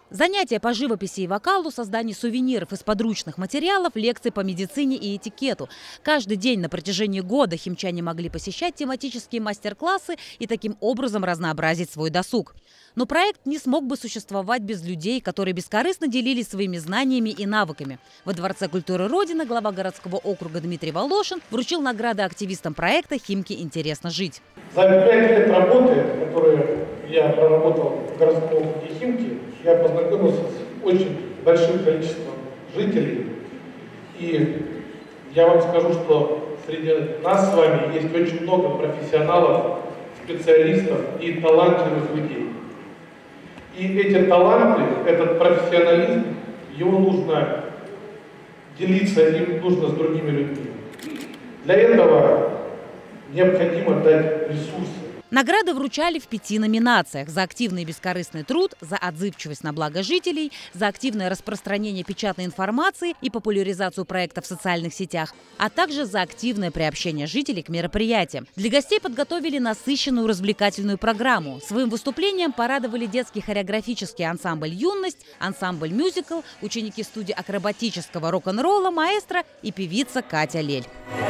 Занятия по живописи и вокалу, создание сувениров из подручных материалов, лекции по медицине и этикету. Каждый день на протяжении года химчане могли посещать тематические мастер-классы и таким образом разнообразить свой досуг. Но проект не смог бы существовать без людей, которые бескорыстно делились своими знаниями и навыками. Во Дворце культуры Родины глава городского округа Дмитрий Волошин вручил награды активистам проекта «Химки интересно жить». За 5 лет работы, которые я проработал в городском округе Химки, я познакомился с очень большим количеством жителей. И я вам скажу, что среди нас с вами есть очень много профессионалов, специалистов и талантливых людей. И эти таланты, этот профессионализм, его нужно делиться, им нужно с другими людьми. Для этого необходимо дать ресурсы. Награды вручали в 5 номинациях: за активный и бескорыстный труд, за отзывчивость на благо жителей, за активное распространение печатной информации и популяризацию проекта в социальных сетях, а также за активное приобщение жителей к мероприятиям. Для гостей подготовили насыщенную развлекательную программу. Своим выступлением порадовали детский хореографический ансамбль «Юность», ансамбль «Мюзикл», ученики студии акробатического рок-н-ролла «Маэстро» и певица Катя Лель.